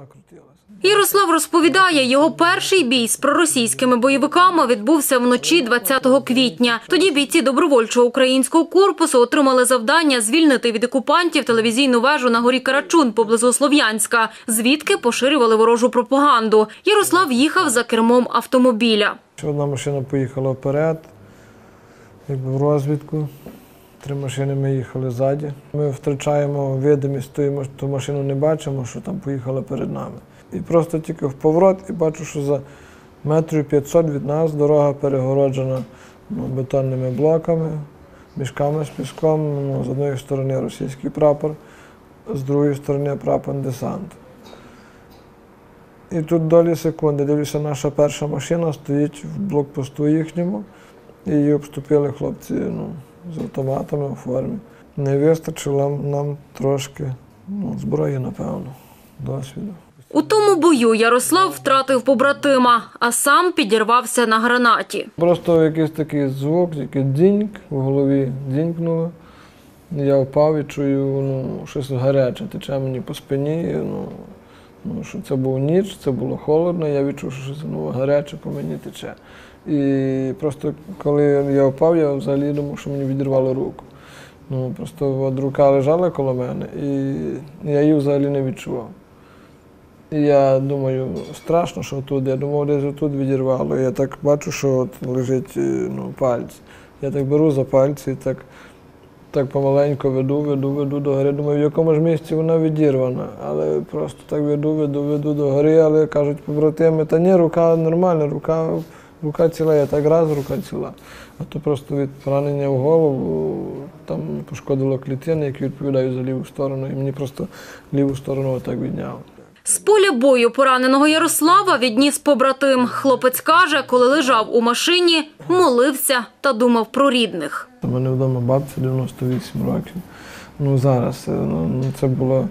Ярослав розповідає, його перший бій з проросійськими бойовиками відбувся вночі 20 квітня. Тоді бійці добровольчого українського корпусу отримали завдання звільнити від окупантів телевізійну вежу на горі Карачун поблизу Слов'янська, звідки поширювали ворожу пропаганду. Ярослав їхав за кермом автомобіля. Одна машина поїхала вперед, в розвідку. 3 машини ми їхали ззаді. Ми втрачаємо видимість, ту машину не бачимо, що там поїхала перед нами. І просто тільки в поворот і бачу, що за 500 метрів від нас дорога перегороджена бетонними блоками, мішками з піском. З однієї сторони російський прапор, з другої сторони прапор десант. І тут долі секунди, дивлюся, наша перша машина стоїть в блокпосту їхньому, і її обступили хлопці з автоматами у формі. Не вистачило нам трошки зброї, напевно, досвіду. У тому бою Ярослав втратив побратима, а сам підірвався на гранаті. Просто якийсь такий звук, який дзіньк в голові дзінькнуло. Я впав і чую, щось гаряче тече мені по спині. Що це був ніч, це було холодно, я відчув, що щось гаряче по мені тече. І просто коли я впав, я взагалі думав, що мені відірвало руку. Просто рука лежала коло мене, і я її взагалі не відчував. І я думаю, страшно, що тут. Я думав, десь тут відірвало. Я так бачу, що от лежить пальць. Я так беру за пальці і так помаленьку веду до гори. Думаю, в якому ж місці вона відірвана. Але просто так веду до гори, але кажуть побратими, та ні, рука нормальна, рука ціла. Я так раз, рука ціла. А то просто від поранення в голову там пошкодило клітини, які відповідають за ліву сторону. І мені просто ліву сторону отак відняло. З поля бою пораненого Ярослава відніс побратим. Хлопець каже, коли лежав у машині, молився та думав про рідних. У мене вдома бабця 98 років. Зараз, це було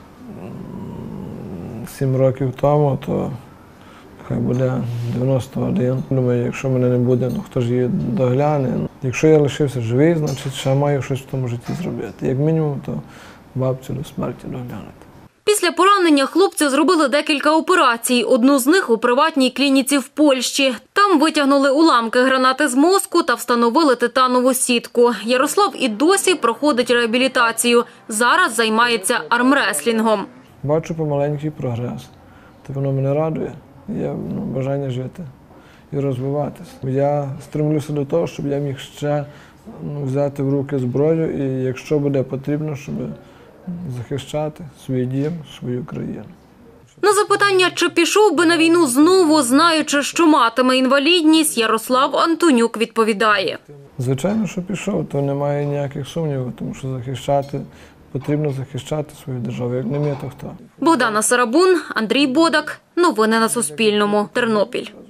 7 років тому, то хай буде 91. Думаю, якщо мене не буде, хто ж її догляне. Якщо я лишився живий, значить, ще маю щось в тому житті зробити. Як мінімум, то бабцю до смерті доглянути. Після поранення хлопцю зробили декілька операцій. Одну з них у приватній клініці в Польщі. Там витягнули уламки гранати з мозку та встановили титанову сітку. Ярослав і досі проходить реабілітацію. Зараз займається армреслінгом. Бачу помаленький прогрес. Воно мене радує. Є бажання жити і розвиватися. Я стремлюся до того, щоб я міг ще взяти в руки зброю і, якщо буде потрібно, щоб захищати свій дім, свою країну. На запитання, чи пішов би на війну знову, знаючи, що матиме інвалідність, Ярослав Антонюк відповідає. Звичайно, що пішов, то немає ніяких сумнівів, тому що потрібно захищати свою державу. Як не ми, то хто? Богдана Сарабун, Андрій Бодак. Новини на Суспільному. Тернопіль.